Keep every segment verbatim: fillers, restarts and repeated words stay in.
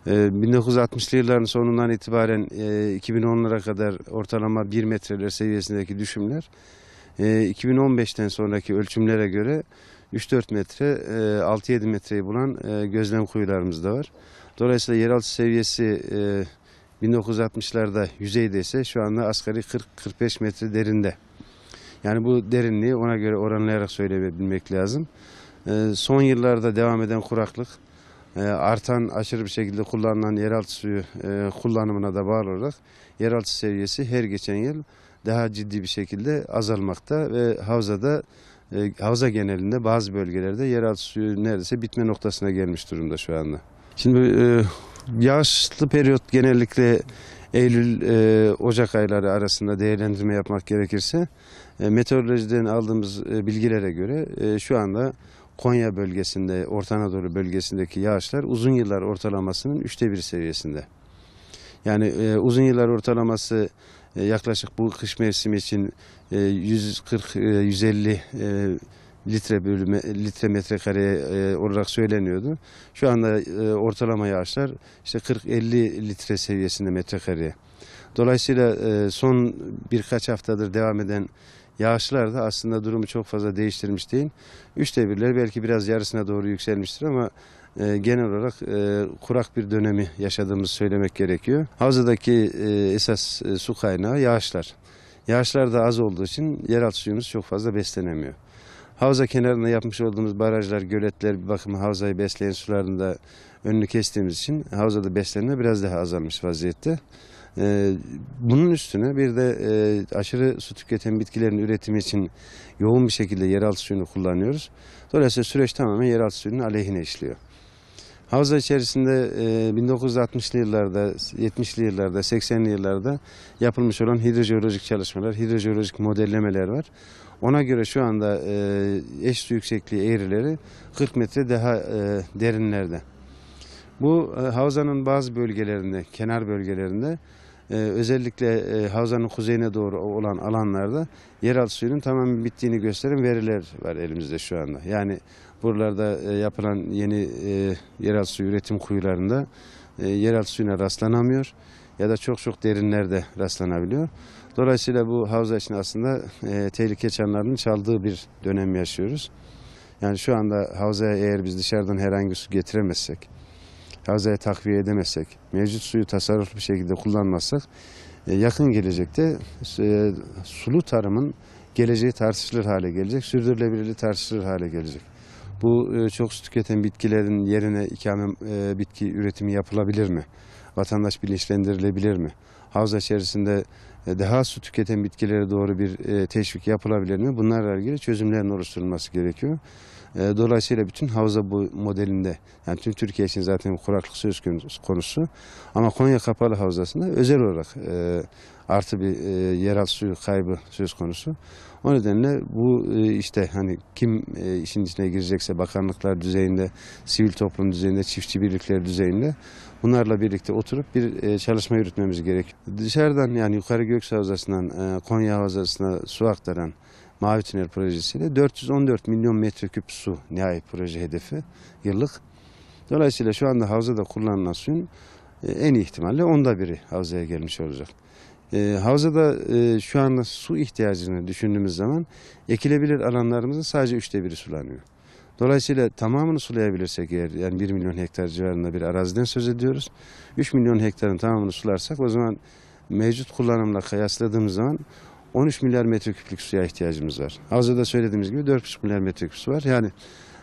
bin dokuz yüz altmışlı yılların sonundan itibaren iki bin onlara kadar ortalama bir metreler seviyesindeki düşümler, iki bin on beşten sonraki ölçümlere göre üç dört metre, altı yedi metreyi bulan gözlem kuyularımız da var. Dolayısıyla yeraltı seviyesi bin dokuz yüz altmışlarda yüzeyde ise şu anda asgari kırk kırk beş metre derinde. Yani bu derinliği ona göre oranlayarak söyleyebilmek lazım. Son yıllarda devam eden kuraklık, artan aşırı bir şekilde kullanılan yeraltı suyu kullanımına da bağlı olarak yeraltı seviyesi her geçen yıl daha ciddi bir şekilde azalmakta ve havzada, havza genelinde bazı bölgelerde yeraltı suyu neredeyse bitme noktasına gelmiş durumda şu anda. Şimdi yağışlı periyot genellikle Eylül, Ocak ayları arasında değerlendirme yapmak gerekirse meteorolojiden aldığımız bilgilere göre şu anda Konya bölgesinde, Orta Anadolu bölgesindeki yağışlar uzun yıllar ortalamasının üçte bir seviyesinde. Yani e, uzun yıllar ortalaması e, yaklaşık bu kış mevsimi için e, yüz kırk yüz elli e, litre bölü litre metrekareye e, olarak söyleniyordu. Şu anda e, ortalama yağışlar işte kırk elli litre seviyesinde metrekareye. Dolayısıyla e, son birkaç haftadır devam eden yağışlar da aslında durumu çok fazla değiştirmiş değil. Üçte birler belki biraz yarısına doğru yükselmiştir ama e, genel olarak e, kurak bir dönemi yaşadığımızı söylemek gerekiyor. Havzadaki e, esas e, su kaynağı yağışlar. Yağışlar da az olduğu için yeraltı suyumuz çok fazla beslenemiyor. Havza kenarında yapmış olduğumuz barajlar, göletler bir bakıma havzayı besleyen suların da önünü kestiğimiz için havzada beslenme biraz daha azalmış vaziyette. Ee, bunun üstüne bir de e, aşırı su tüketen bitkilerin üretimi için yoğun bir şekilde yeraltı suyunu kullanıyoruz. Dolayısıyla süreç tamamen yeraltı suyunun aleyhine işliyor. Havza içerisinde e, bin dokuz yüz altmışlı yıllarda, yetmişli yıllarda, seksenli yıllarda yapılmış olan hidrojeolojik çalışmalar, hidrojeolojik modellemeler var. Ona göre şu anda e, eş su yüksekliği eğrileri kırk metre daha e, derinlerde. Bu e, havzanın bazı bölgelerinde, kenar bölgelerinde e, özellikle e, havzanın kuzeyine doğru olan alanlarda yeraltı suyunun tamamen bittiğini gösteren veriler var elimizde şu anda. Yani buralarda e, yapılan yeni e, yeraltı suyu üretim kuyularında e, yeraltı suyuna rastlanamıyor ya da çok çok derinlerde rastlanabiliyor. Dolayısıyla bu havza için aslında e, tehlike çanlarının çaldığı bir dönem yaşıyoruz. Yani şu anda havzaya eğer biz dışarıdan herhangi su getiremezsek, havzaya takviye edemezsek, mevcut suyu tasarruflu bir şekilde kullanmazsak yakın gelecekte sulu tarımın geleceği tartışılır hale gelecek, sürdürülebilirliği tartışılır hale gelecek. Bu çok su tüketen bitkilerin yerine ikame bitki üretimi yapılabilir mi? Vatandaş bilinçlendirilebilir mi? Havza içerisinde daha su tüketen bitkilere doğru bir teşvik yapılabilir mi? Bunlarla ilgili çözümlerin oluşturulması gerekiyor. Dolayısıyla bütün havza bu modelinde, yani tüm Türkiye için zaten kuraklık söz konusu ama Konya Kapalı Havzası'nda özel olarak e, artı bir e, yeraltı suyu kaybı söz konusu. O nedenle bu e, işte hani kim e, işin içine girecekse bakanlıklar düzeyinde, sivil toplum düzeyinde, çiftçi birlikleri düzeyinde bunlarla birlikte oturup bir e, çalışma yürütmemiz gerekiyor. Dışarıdan yani yukarı Göksu Havzası'ndan e, Konya Havzası'na su aktaran Mavi Tünel projesiyle dört yüz on dört milyon metreküp su nihai proje hedefi yıllık. Dolayısıyla şu anda havzada kullanılan suyun en iyi ihtimalle onda biri havzaya gelmiş olacak. E, havzada e, şu anda su ihtiyacını düşündüğümüz zaman ekilebilir alanlarımızın sadece üçte biri sulanıyor. Dolayısıyla tamamını sulayabilirsek eğer, yani bir milyon hektar civarında bir araziden söz ediyoruz. üç milyon hektarın tamamını sularsak o zaman mevcut kullanımla kıyasladığımız zaman on üç milyar metreküplük suya ihtiyacımız var. Havzada söylediğimiz gibi dört buçuk milyar metreküp su var. Yani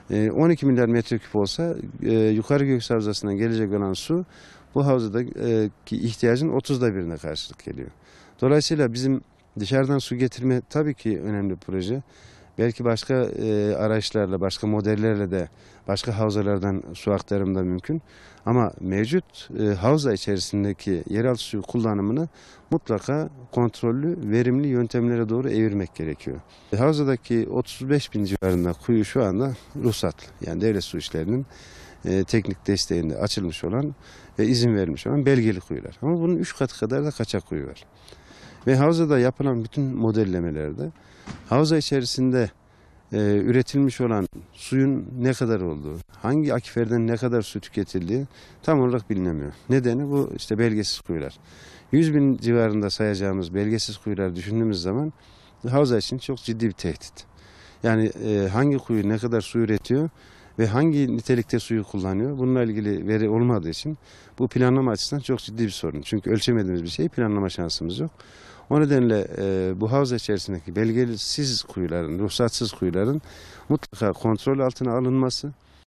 on iki milyar metreküp olsa yukarı Göksu Havzası'ndan gelecek olan su bu havzadaki ihtiyacın otuzda birine karşılık geliyor. Dolayısıyla bizim dışarıdan su getirme tabii ki önemli bir proje. Belki başka e, araçlarla, başka modellerle de başka havzalardan su aktarımı da mümkün. Ama mevcut e, havza içerisindeki yeraltı suyu kullanımını mutlaka kontrollü, verimli yöntemlere doğru evirmek gerekiyor. E, havzadaki otuz beş bin civarında kuyu şu anda ruhsatlı. Yani devlet su işlerinin e, teknik desteğinde açılmış olan ve izin verilmiş olan belgeli kuyular. Ama bunun üç katı kadar da kaçak kuyu var. Ve havzada yapılan bütün modellemelerde havza içerisinde e, üretilmiş olan suyun ne kadar olduğu, hangi akiferden ne kadar su tüketildiği tam olarak bilinemiyor. Nedeni bu işte belgesiz kuyular. yüz bin civarında sayacağımız belgesiz kuyular düşündüğümüz zaman havza için çok ciddi bir tehdit. Yani e, hangi kuyu ne kadar su üretiyor ve hangi nitelikte suyu kullanıyor, bununla ilgili veri olmadığı için bu planlama açısından çok ciddi bir sorun. Çünkü ölçemediğimiz bir şeyi planlama şansımız yok. O nedenle e, bu havza içerisindeki belgesiz kuyuların, ruhsatsız kuyuların mutlaka kontrol altına alınması